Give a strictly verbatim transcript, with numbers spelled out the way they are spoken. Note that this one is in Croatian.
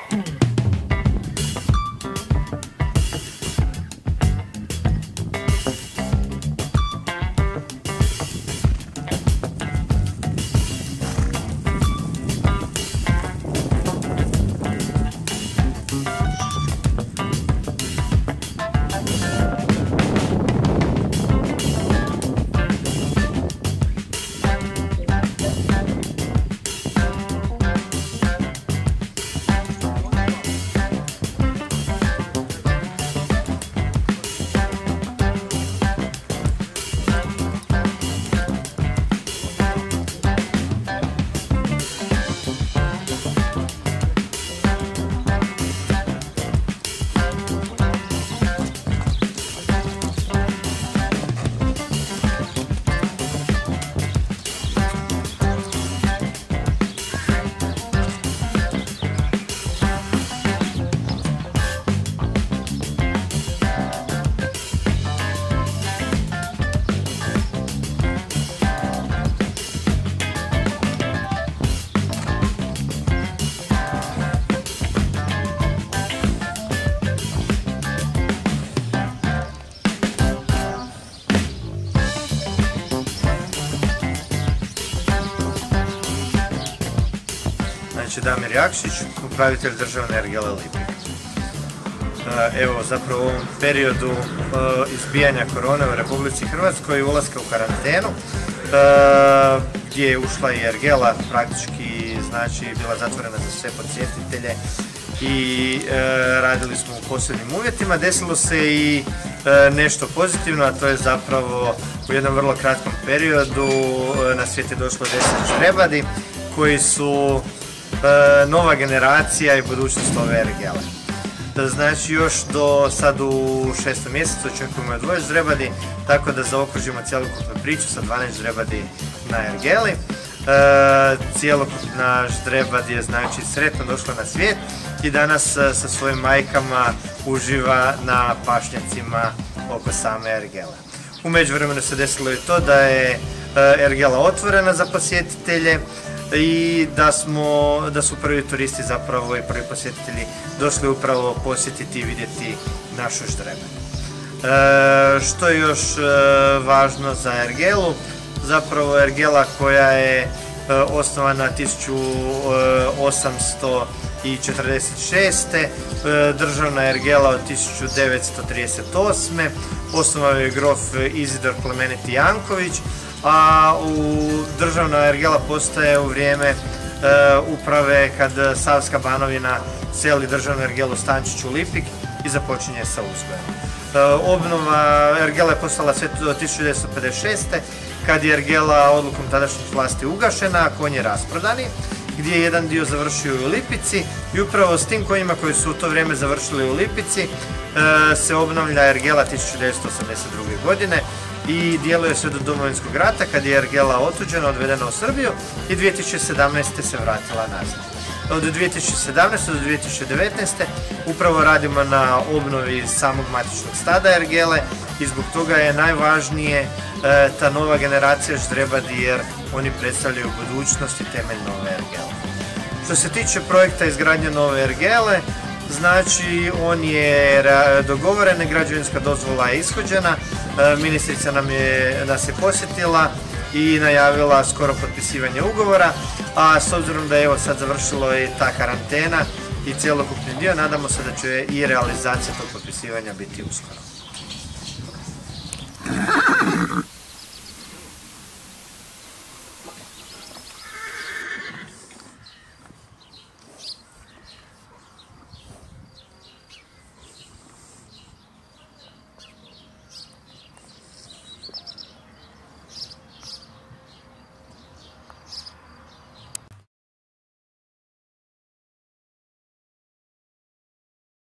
Znači Damir Jakšić, upravitelj državne ergele Lipik. Evo, zapravo u ovom periodu izbijanja korone u Republici Hrvatskoj i ulaska u karantenu, gdje je ušla i ergela, praktički znači bila zatvorena za sve posjetitelje i radili smo u posebnim uvjetima, desilo se i nešto pozitivno, a to je zapravo u jednom vrlo kratkom periodu na svijet je došlo deset ždrebadi koji su nova generacija i budućnost ove ergele. Znači još do sad u šestom mjesecu očekujemo dvoje ždrebadi, tako da zaokružimo cjelokupnu priču sa dvanaest ždrebadi na ergeli. E, cijelokupna ždrebad je znači sretno došla na svijet i danas sa svojim majkama uživa na pašnjacima oko same ergele. U međuvremenu se desilo i to da je ergela otvorena za posjetitelje i da, smo, da su prvi turisti zapravo i prvi posjetitelji došli upravo posjetiti i vidjeti našu ždrebad. E, što je još e, važno za ergelu? Zapravo ergela koja je e, osnovana tisuću osamsto četrdeset šeste. E, državna ergela od tisuću devetsto trideset osme. Osnovao je grof Izidor Plemeniti Janković, a u državna ergela postaje u vrijeme e, uprave kad Savska Banovina seli državnu ergelu Stančić u Lipik i započinje sa uzgojem. E, obnova ergela je postala sve do tisuću devetsto pedeset šeste. kad je ergela odlukom tadašnjih vlasti ugašena, a konji rasprodani, gdje je jedan dio završio u Lipici i upravo s tim konjima koji su u to vrijeme završili u Lipici e, se obnavlja ergela tisuću devetsto osamdeset druge. godine i djeluje se do Domovinskog rata kad je ergela otuđena, odvedena u Srbiju i dvije tisuće sedamnaeste. se vratila nazad. Od dvije tisuće sedamnaeste. do dvije tisuće devetnaeste. upravo radimo na obnovi samog matičnog stada ergele i zbog toga je najvažnije e, ta nova generacija ždrebadi jer oni predstavljaju budućnost i temelj nove ergele. Što se tiče projekta izgradnje nove ergele, znači on je dogovoren, građevinska dozvola je ishođena, e, ministrica nam je, nas je posjetila i najavila skoro potpisivanje ugovora, a s obzirom da je evo sad završilo i ta karantena i cjelokupni dio, nadamo se da će i realizacija tog potpisivanja biti uskoro.